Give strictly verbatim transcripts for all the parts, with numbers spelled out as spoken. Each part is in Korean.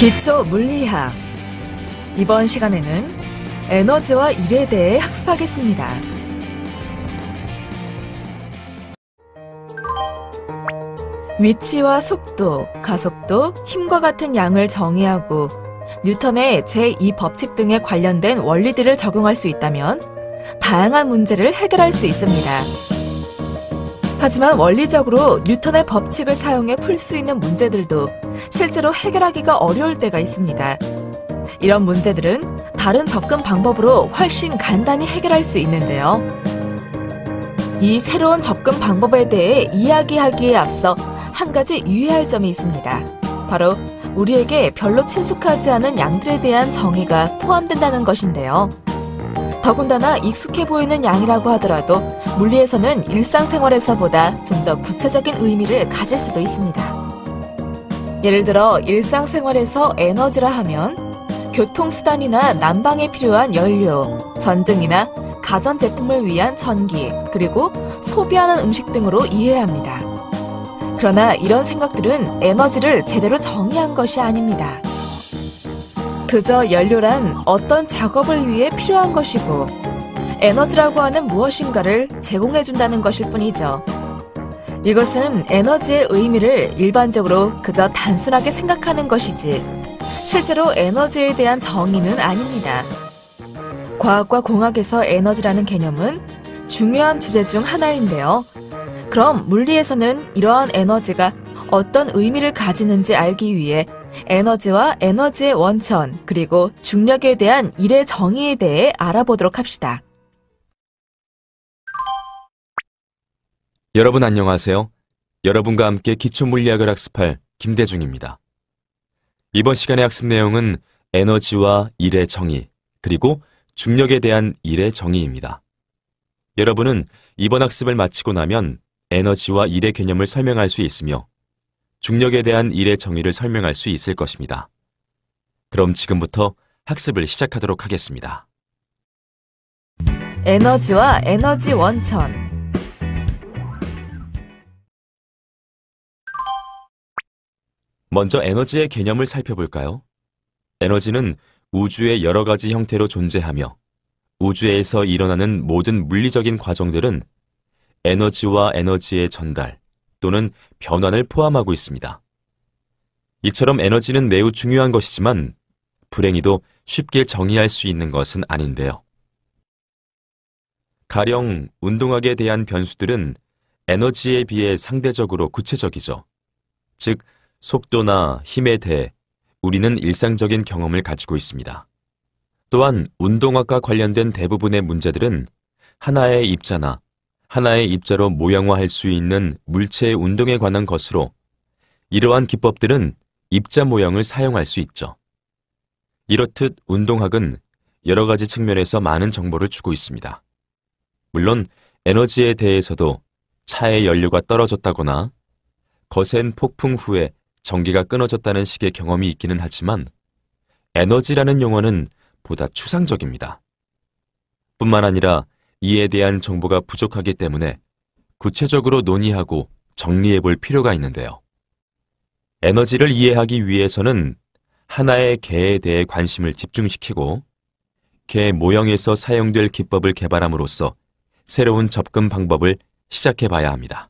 기초 물리학. 이번 시간에는 에너지와 일에 대해 학습하겠습니다. 위치와 속도, 가속도, 힘과 같은 양을 정의하고 뉴턴의 제이 법칙 등에 관련된 원리들을 적용할 수 있다면 다양한 문제를 해결할 수 있습니다. 하지만 원리적으로 뉴턴의 법칙을 사용해 풀 수 있는 문제들도 실제로 해결하기가 어려울 때가 있습니다. 이런 문제들은 다른 접근 방법으로 훨씬 간단히 해결할 수 있는데요. 이 새로운 접근 방법에 대해 이야기하기에 앞서 한 가지 유의할 점이 있습니다. 바로 우리에게 별로 친숙하지 않은 양들에 대한 정의가 포함된다는 것인데요. 더군다나 익숙해 보이는 양이라고 하더라도 물리에서는 일상생활에서보다 좀 더 구체적인 의미를 가질 수도 있습니다. 예를 들어 일상생활에서 에너지라 하면 교통수단이나 난방에 필요한 연료, 전등이나 가전제품을 위한 전기, 그리고 소비하는 음식 등으로 이해합니다. 그러나 이런 생각들은 에너지를 제대로 정의한 것이 아닙니다. 그저 연료란 어떤 작업을 위해 필요한 것이고 에너지라고 하는 무엇인가를 제공해준다는 것일 뿐이죠. 이것은 에너지의 의미를 일반적으로 그저 단순하게 생각하는 것이지 실제로 에너지에 대한 정의는 아닙니다. 과학과 공학에서 에너지라는 개념은 중요한 주제 중 하나인데요. 그럼 물리에서는 이러한 에너지가 어떤 의미를 가지는지 알기 위해 에너지와 에너지의 원천, 그리고 중력에 대한 일의 정의에 대해 알아보도록 합시다. 여러분 안녕하세요. 여러분과 함께 기초물리학을 학습할 김대중입니다. 이번 시간의 학습 내용은 에너지와 일의 정의, 그리고 중력에 대한 일의 정의입니다. 여러분은 이번 학습을 마치고 나면 에너지와 일의 개념을 설명할 수 있으며 중력에 대한 일의 정의를 설명할 수 있을 것입니다. 그럼 지금부터 학습을 시작하도록 하겠습니다. 에너지와 에너지 원천. 먼저 에너지의 개념을 살펴볼까요? 에너지는 우주의 여러 가지 형태로 존재하며 우주에서 일어나는 모든 물리적인 과정들은 에너지와 에너지의 전달 또는 변환을 포함하고 있습니다. 이처럼 에너지는 매우 중요한 것이지만 불행히도 쉽게 정의할 수 있는 것은 아닌데요. 가령 운동학에 대한 변수들은 에너지에 비해 상대적으로 구체적이죠. 즉, 속도나 힘에 대해 우리는 일상적인 경험을 가지고 있습니다. 또한 운동학과 관련된 대부분의 문제들은 하나의 입자나 하나의 입자로 모형화할 수 있는 물체의 운동에 관한 것으로 이러한 기법들은 입자 모형을 사용할 수 있죠. 이렇듯 운동학은 여러 가지 측면에서 많은 정보를 주고 있습니다. 물론 에너지에 대해서도 차의 연료가 떨어졌다거나 거센 폭풍 후에 전기가 끊어졌다는 식의 경험이 있기는 하지만 에너지라는 용어는 보다 추상적입니다. 뿐만 아니라 이에 대한 정보가 부족하기 때문에 구체적으로 논의하고 정리해 볼 필요가 있는데요. 에너지를 이해하기 위해서는 하나의 개에 대해 관심을 집중시키고 개 모형에서 사용될 기법을 개발함으로써 새로운 접근 방법을 시작해 봐야 합니다.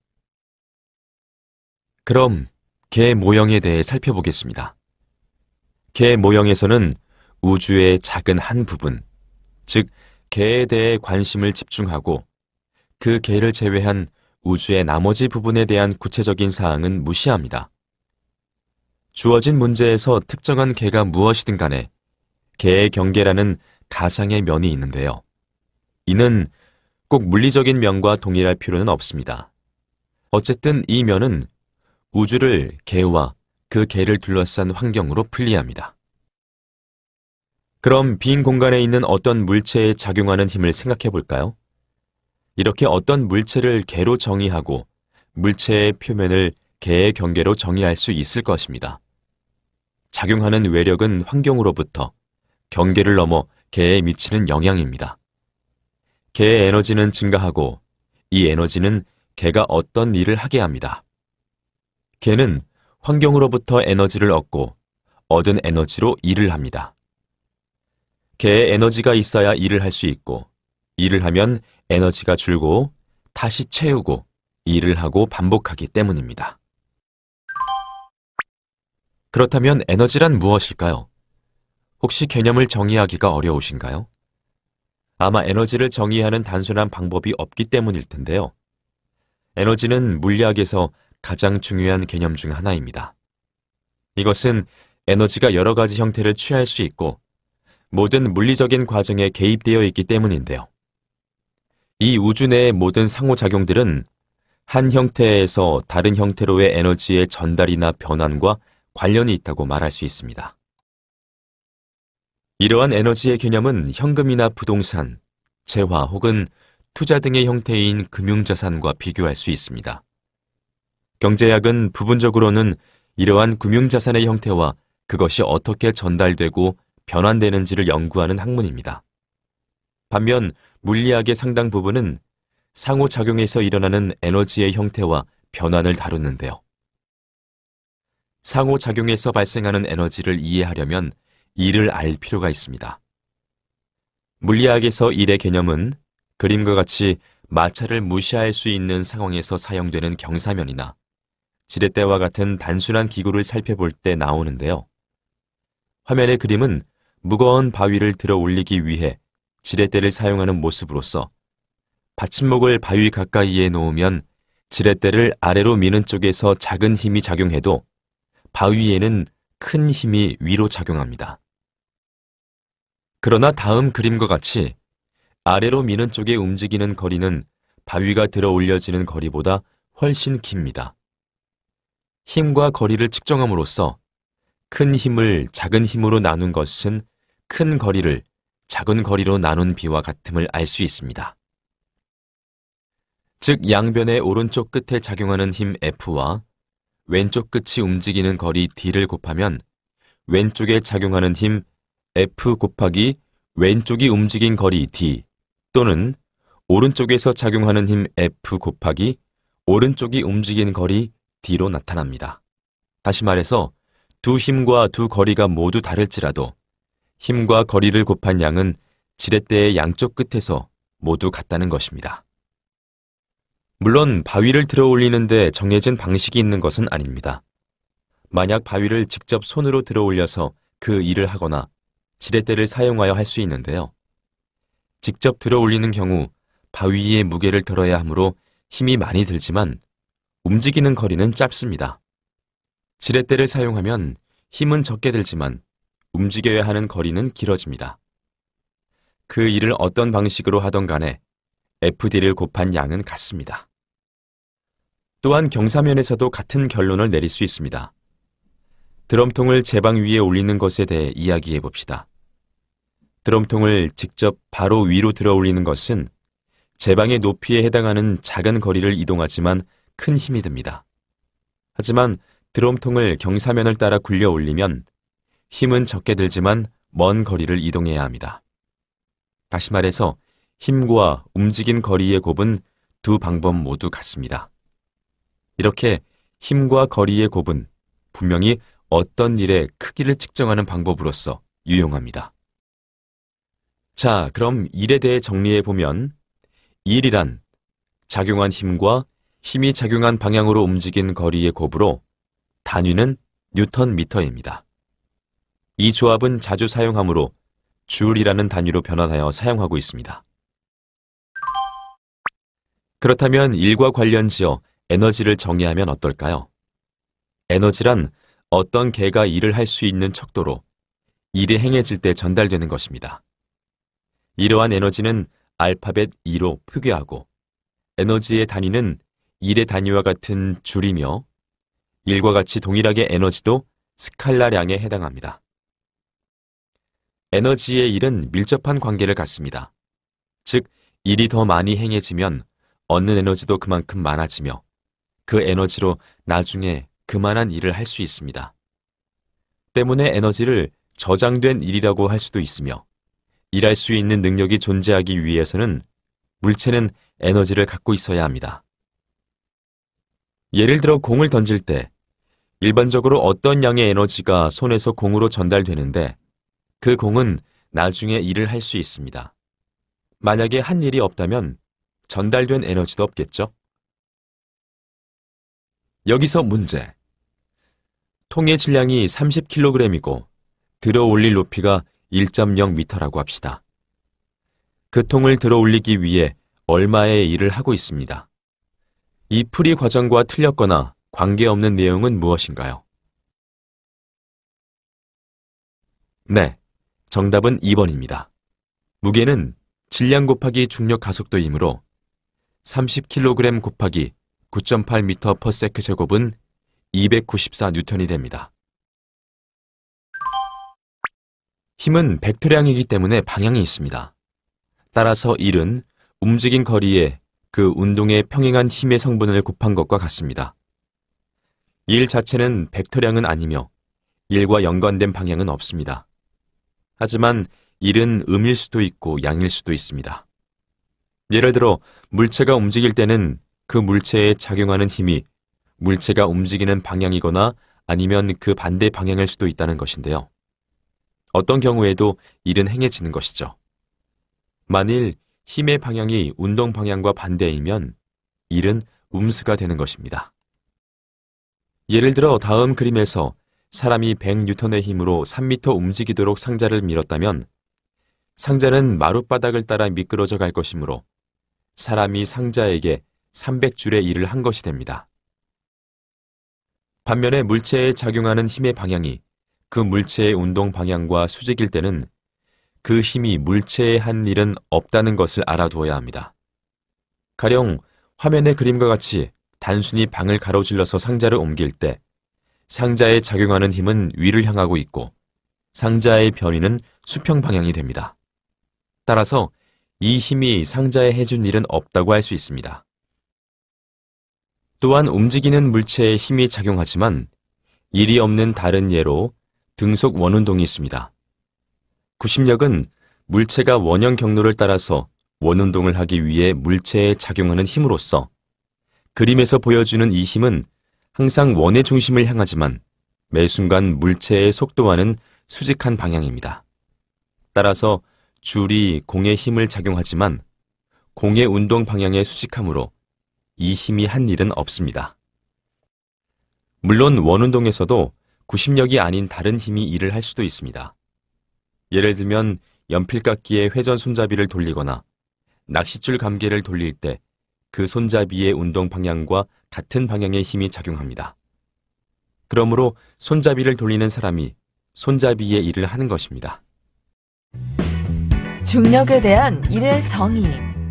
그럼 개 모형에 대해 살펴보겠습니다. 개 모형에서는 우주의 작은 한 부분, 즉 개에 대해 관심을 집중하고 그 개를 제외한 우주의 나머지 부분에 대한 구체적인 사항은 무시합니다. 주어진 문제에서 특정한 개가 무엇이든 간에 개의 경계라는 가상의 면이 있는데요. 이는 꼭 물리적인 면과 동일할 필요는 없습니다. 어쨌든 이 면은 우주를 개와 그 개를 둘러싼 환경으로 분리합니다. 그럼 빈 공간에 있는 어떤 물체에 작용하는 힘을 생각해 볼까요? 이렇게 어떤 물체를 개로 정의하고 물체의 표면을 개의 경계로 정의할 수 있을 것입니다. 작용하는 외력은 환경으로부터 경계를 넘어 개에 미치는 영향입니다. 개의 에너지는 증가하고 이 에너지는 개가 어떤 일을 하게 합니다. 개는 환경으로부터 에너지를 얻고 얻은 에너지로 일을 합니다. 개에 에너지가 있어야 일을 할 수 있고, 일을 하면 에너지가 줄고 다시 채우고 일을 하고 반복하기 때문입니다. 그렇다면 에너지란 무엇일까요? 혹시 개념을 정의하기가 어려우신가요? 아마 에너지를 정의하는 단순한 방법이 없기 때문일 텐데요. 에너지는 물리학에서 가장 중요한 개념 중 하나입니다. 이것은 에너지가 여러 가지 형태를 취할 수 있고 모든 물리적인 과정에 개입되어 있기 때문인데요. 이 우주 내의 모든 상호작용들은 한 형태에서 다른 형태로의 에너지의 전달이나 변환과 관련이 있다고 말할 수 있습니다. 이러한 에너지의 개념은 현금이나 부동산, 재화 혹은 투자 등의 형태인 금융자산과 비교할 수 있습니다. 경제학은 부분적으로는 이러한 금융자산의 형태와 그것이 어떻게 전달되고 변환되는지를 연구하는 학문입니다. 반면 물리학의 상당 부분은 상호작용에서 일어나는 에너지의 형태와 변환을 다루는데요. 상호작용에서 발생하는 에너지를 이해하려면 일을 알 필요가 있습니다. 물리학에서 일의 개념은 그림과 같이 마찰을 무시할 수 있는 상황에서 사용되는 경사면이나 지렛대와 같은 단순한 기구를 살펴볼 때 나오는데요. 화면의 그림은 무거운 바위를 들어 올리기 위해 지렛대를 사용하는 모습으로서 받침목을 바위 가까이에 놓으면 지렛대를 아래로 미는 쪽에서 작은 힘이 작용해도 바위에는 큰 힘이 위로 작용합니다. 그러나 다음 그림과 같이 아래로 미는 쪽에 움직이는 거리는 바위가 들어 올려지는 거리보다 훨씬 깁니다. 힘과 거리를 측정함으로써 큰 힘을 작은 힘으로 나눈 것은 큰 거리를 작은 거리로 나눈 비와 같음을 알 수 있습니다. 즉 양변의 오른쪽 끝에 작용하는 힘 F와 왼쪽 끝이 움직이는 거리 D를 곱하면 왼쪽에 작용하는 힘 F 곱하기 왼쪽이 움직인 거리 D 또는 오른쪽에서 작용하는 힘 F 곱하기 오른쪽이 움직인 거리 D로 나타납니다. 다시 말해서 두 힘과 두 거리가 모두 다를지라도 힘과 거리를 곱한 양은 지렛대의 양쪽 끝에서 모두 같다는 것입니다. 물론 바위를 들어 올리는데 정해진 방식이 있는 것은 아닙니다. 만약 바위를 직접 손으로 들어 올려서 그 일을 하거나 지렛대를 사용하여 할 수 있는데요. 직접 들어 올리는 경우 바위의 무게를 덜어야 하므로 힘이 많이 들지만 움직이는 거리는 짧습니다. 지렛대를 사용하면 힘은 적게 들지만 움직여야 하는 거리는 길어집니다. 그 일을 어떤 방식으로 하던 간에 에프디를 곱한 양은 같습니다. 또한 경사면에서도 같은 결론을 내릴 수 있습니다. 드럼통을 제방 위에 올리는 것에 대해 이야기해 봅시다. 드럼통을 직접 바로 위로 들어 올리는 것은 제방의 높이에 해당하는 작은 거리를 이동하지만 큰 힘이 듭니다. 하지만 드럼통을 경사면을 따라 굴려 올리면 힘은 적게 들지만 먼 거리를 이동해야 합니다. 다시 말해서 힘과 움직인 거리의 곱은 두 방법 모두 같습니다. 이렇게 힘과 거리의 곱은 분명히 어떤 일의 크기를 측정하는 방법으로서 유용합니다. 자, 그럼 일에 대해 정리해 보면 일이란 작용한 힘과 힘이 작용한 방향으로 움직인 거리의 곱으로 단위는 뉴턴 미터입니다. 이 조합은 자주 사용하므로 줄이라는 단위로 변환하여 사용하고 있습니다. 그렇다면 일과 관련지어 에너지를 정의하면 어떨까요? 에너지란 어떤 개가 일을 할 수 있는 척도로 일이 행해질 때 전달되는 것입니다. 이러한 에너지는 알파벳 이로 표기하고 에너지의 단위는 일의 단위와 같은 줄이며 일과 같이 동일하게 에너지도 스칼라량에 해당합니다. 에너지의 일은 밀접한 관계를 갖습니다. 즉, 일이 더 많이 행해지면 얻는 에너지도 그만큼 많아지며 그 에너지로 나중에 그만한 일을 할 수 있습니다. 때문에 에너지를 저장된 일이라고 할 수도 있으며 일할 수 있는 능력이 존재하기 위해서는 물체는 에너지를 갖고 있어야 합니다. 예를 들어 공을 던질 때 일반적으로 어떤 양의 에너지가 손에서 공으로 전달되는데 그 공은 나중에 일을 할 수 있습니다. 만약에 한 일이 없다면 전달된 에너지도 없겠죠? 여기서 문제. 통의 질량이 삼십 킬로그램이고 들어 올릴 높이가 일 점 영 미터라고 합시다. 그 통을 들어 올리기 위해 얼마의 일을 하고 있습니다. 이 풀이 과정과 틀렸거나 관계없는 내용은 무엇인가요? 네, 정답은 이 번입니다. 무게는 질량 곱하기 중력 가속도이므로 삼십 킬로그램 곱하기 구 점 팔 미터 퍼 세컨드 제곱은 이백구십사 뉴턴이 됩니다. 힘은 벡터량이기 때문에 방향이 있습니다. 따라서 일은 움직인 거리에 그 운동에 평행한 힘의 성분을 곱한 것과 같습니다. 일 자체는 벡터량은 아니며 일과 연관된 방향은 없습니다. 하지만 일은 음일 수도 있고 양일 수도 있습니다. 예를 들어 물체가 움직일 때는 그 물체에 작용하는 힘이 물체가 움직이는 방향이거나 아니면 그 반대 방향일 수도 있다는 것인데요. 어떤 경우에도 일은 행해지는 것이죠. 만일 힘의 방향이 운동 방향과 반대이면 일은 음수가 되는 것입니다. 예를 들어 다음 그림에서 사람이 백 뉴턴의 힘으로 삼 미터 움직이도록 상자를 밀었다면 상자는 마룻바닥을 따라 미끄러져 갈 것이므로 사람이 상자에게 삼백 줄의 일을 한 것이 됩니다. 반면에 물체에 작용하는 힘의 방향이 그 물체의 운동 방향과 수직일 때는 그 힘이 물체에 한 일은 없다는 것을 알아두어야 합니다. 가령 화면의 그림과 같이 단순히 방을 가로질러서 상자를 옮길 때 상자에 작용하는 힘은 위를 향하고 있고 상자의 변이는 수평 방향이 됩니다. 따라서 이 힘이 상자에 해준 일은 없다고 할 수 있습니다. 또한 움직이는 물체에 힘이 작용하지만 일이 없는 다른 예로 등속 원운동이 있습니다. 구심력은 물체가 원형 경로를 따라서 원운동을 하기 위해 물체에 작용하는 힘으로써 그림에서 보여주는 이 힘은 항상 원의 중심을 향하지만 매 순간 물체의 속도와는 수직한 방향입니다. 따라서 줄이 공의 힘을 작용하지만 공의 운동 방향에 수직하므로 이 힘이 한 일은 없습니다. 물론 원운동에서도 구심력이 아닌 다른 힘이 일을 할 수도 있습니다. 예를 들면 연필깎이의 회전 손잡이를 돌리거나 낚싯줄 감개를 돌릴 때 그 손잡이의 운동 방향과 같은 방향의 힘이 작용합니다. 그러므로 손잡이를 돌리는 사람이 손잡이의 일을 하는 것입니다. 중력에 대한 일의 정의.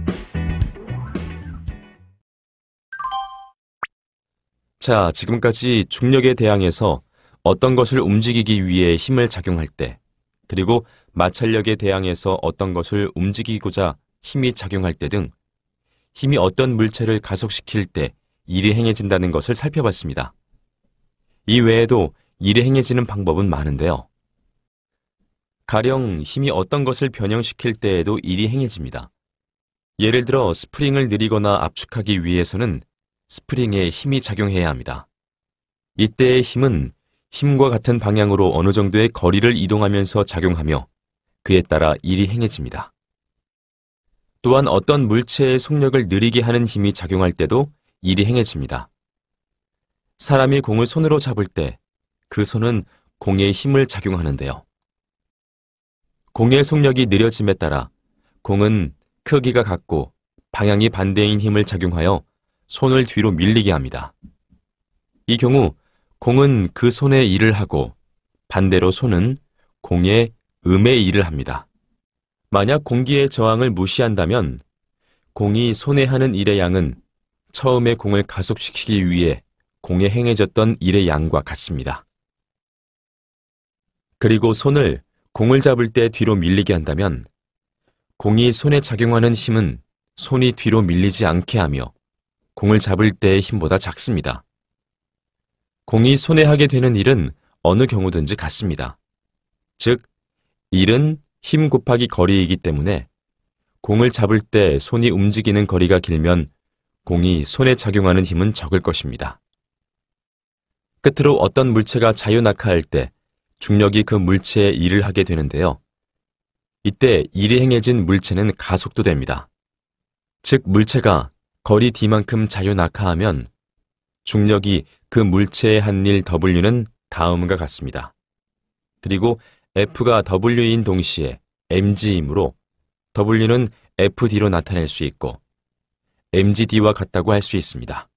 자, 지금까지 중력에 대항해서 어떤 것을 움직이기 위해 힘을 작용할 때, 그리고 마찰력에 대항해서 어떤 것을 움직이고자 힘이 작용할 때 등 힘이 어떤 물체를 가속시킬 때 일이 행해진다는 것을 살펴봤습니다. 이 외에도 일이 행해지는 방법은 많은데요. 가령 힘이 어떤 것을 변형시킬 때에도 일이 행해집니다. 예를 들어 스프링을 느리거나 압축하기 위해서는 스프링에 힘이 작용해야 합니다. 이때의 힘은 힘과 같은 방향으로 어느 정도의 거리를 이동하면서 작용하며 그에 따라 일이 행해집니다. 또한 어떤 물체의 속력을 느리게 하는 힘이 작용할 때도 일이 행해집니다. 사람이 공을 손으로 잡을 때 그 손은 공의 힘을 작용하는데요. 공의 속력이 느려짐에 따라 공은 크기가 같고 방향이 반대인 힘을 작용하여 손을 뒤로 밀리게 합니다. 이 경우 공은 그 손의 일을 하고 반대로 손은 공의 음의 일을 합니다. 만약 공기의 저항을 무시한다면 공이 손에 하는 일의 양은 처음에 공을 가속시키기 위해 공에 행해졌던 일의 양과 같습니다. 그리고 손을 공을 잡을 때 뒤로 밀리게 한다면 공이 손에 작용하는 힘은 손이 뒤로 밀리지 않게 하며 공을 잡을 때의 힘보다 작습니다. 공이 손에 하게 되는 일은 어느 경우든지 같습니다. 즉, 일은 힘 곱하기 거리이기 때문에 공을 잡을 때 손이 움직이는 거리가 길면 공이 손에 작용하는 힘은 적을 것입니다. 끝으로 어떤 물체가 자유낙하할 때 중력이 그 물체에 일을 하게 되는데요. 이때 일이 행해진 물체는 가속도 됩니다. 즉 물체가 거리 d만큼 자유낙하하면 중력이 그 물체에 한 일 W는 다음과 같습니다. 그리고 F가 W인 동시에 엠지이므로 W는 에프디로 나타낼 수 있고 엠지디와 같다고 할 수 있습니다.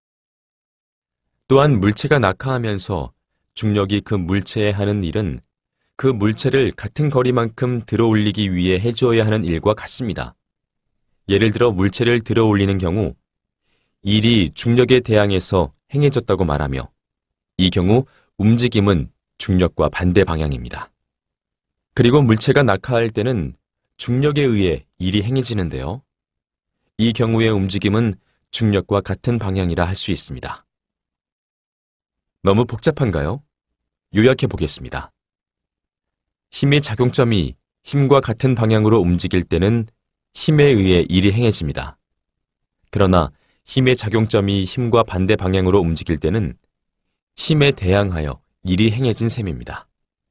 또한 물체가 낙하하면서 중력이 그 물체에 하는 일은 그 물체를 같은 거리만큼 들어올리기 위해 해주어야 하는 일과 같습니다. 예를 들어 물체를 들어올리는 경우 일이 중력에 대항해서 행해졌다고 말하며 이 경우 움직임은 중력과 반대 방향입니다. 그리고 물체가 낙하할 때는 중력에 의해 일이 행해지는데요. 이 경우의 움직임은 중력과 같은 방향이라 할 수 있습니다. 너무 복잡한가요? 요약해 보겠습니다. 힘의 작용점이 힘과 같은 방향으로 움직일 때는 힘에 의해 일이 행해집니다. 그러나 힘의 작용점이 힘과 반대 방향으로 움직일 때는 힘에 대항하여 일이 행해진 셈입니다.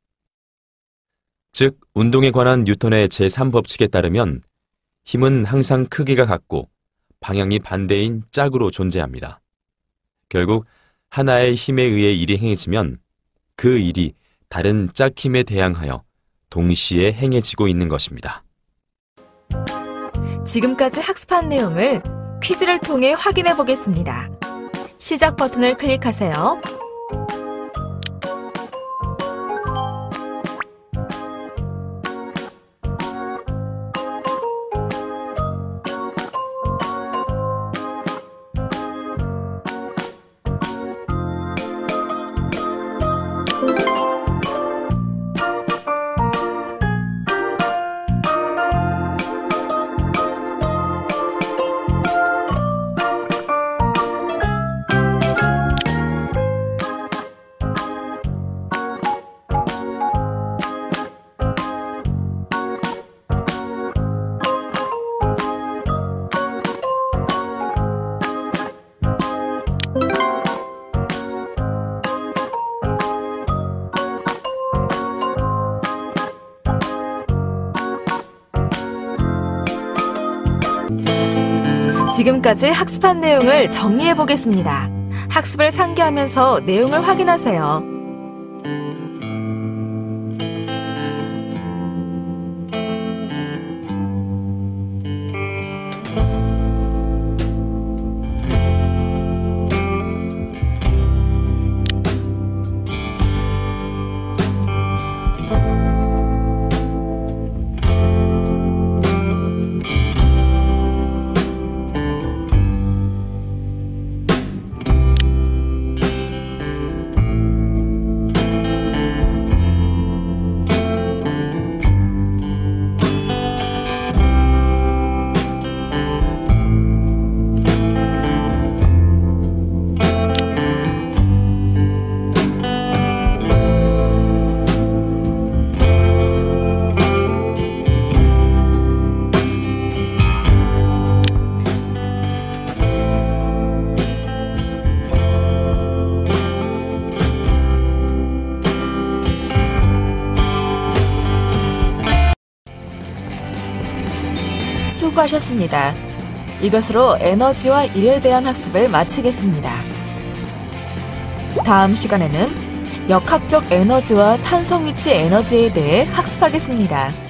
즉, 운동에 관한 뉴턴의 제삼 법칙에 따르면 힘은 항상 크기가 같고 방향이 반대인 짝으로 존재합니다. 결국 하나의 힘에 의해 일이 행해지면 그 일이 다른 짝힘에 대항하여 동시에 행해지고 있는 것입니다. 지금까지 학습한 내용을 퀴즈를 통해 확인해 보겠습니다. 시작 버튼을 클릭하세요. 지금까지 학습한 내용을 정리해 보겠습니다. 학습을 상기하면서 내용을 확인하세요. 수고하셨습니다. 이것으로 에너지와 일에 대한 학습을 마치겠습니다. 다음 시간에는 역학적 에너지와 탄성위치 에너지에 대해 학습하겠습니다.